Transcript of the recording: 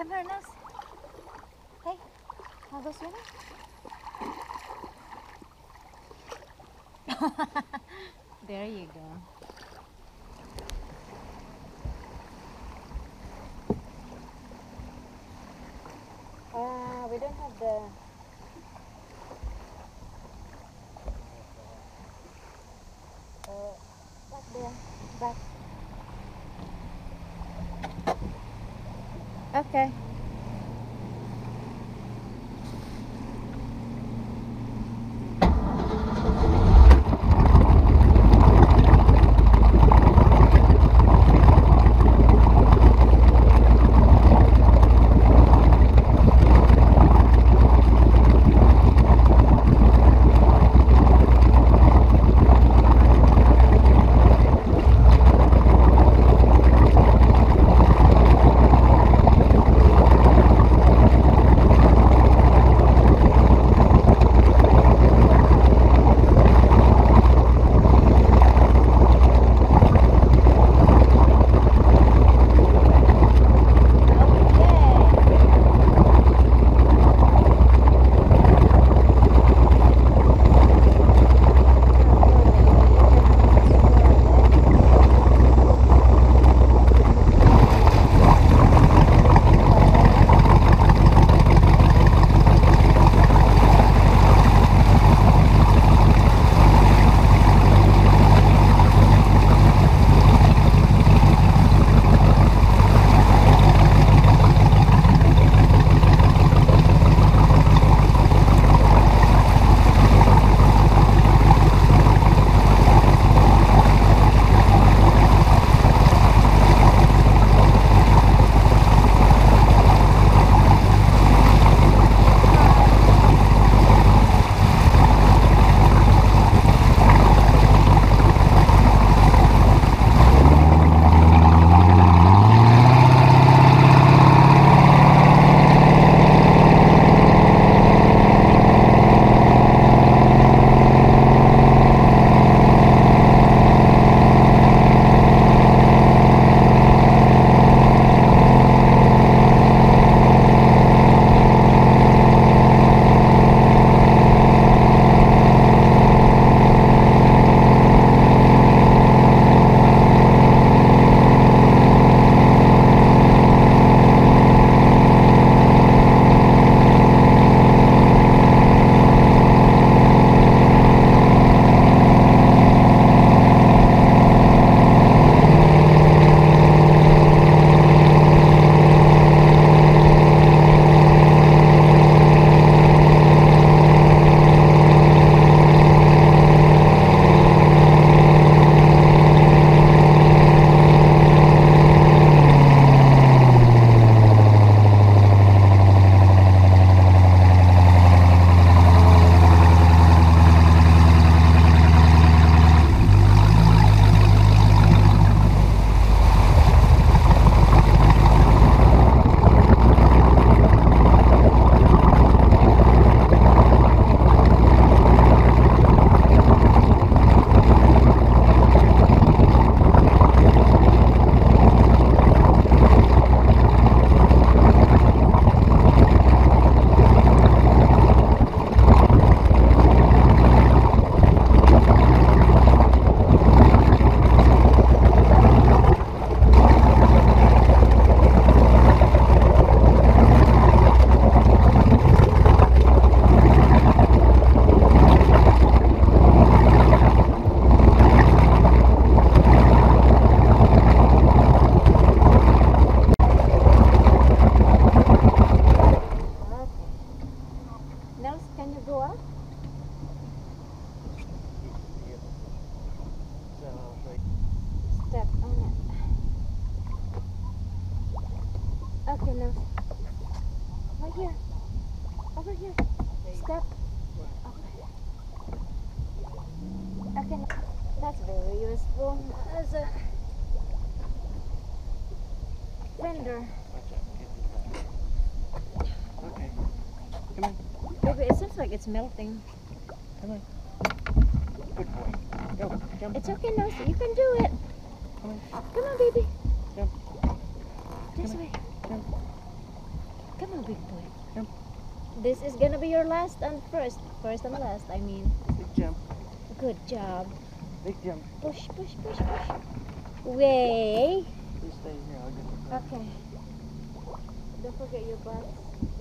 Come here, Nose. Hey, wanna go swimming? There you go. We don't have the... like the back. Okay. Okay, now. Right here. Over here. Step. Okay, that's very useful as a fender. Okay. Come on. Baby, it seems like it's melting. Come on. Good boy. Go. Jump. It's okay, Nosy. You can do it. Come on. Come on, baby. Jump. This Come on. way. Jump. Come on, big boy. Jump. This is gonna be your last and first. First and last, I mean. Big jump. Good job. Big jump. Push, push, push, push. Way. Please stay here. I'll get the car. Okay. Don't forget your butt.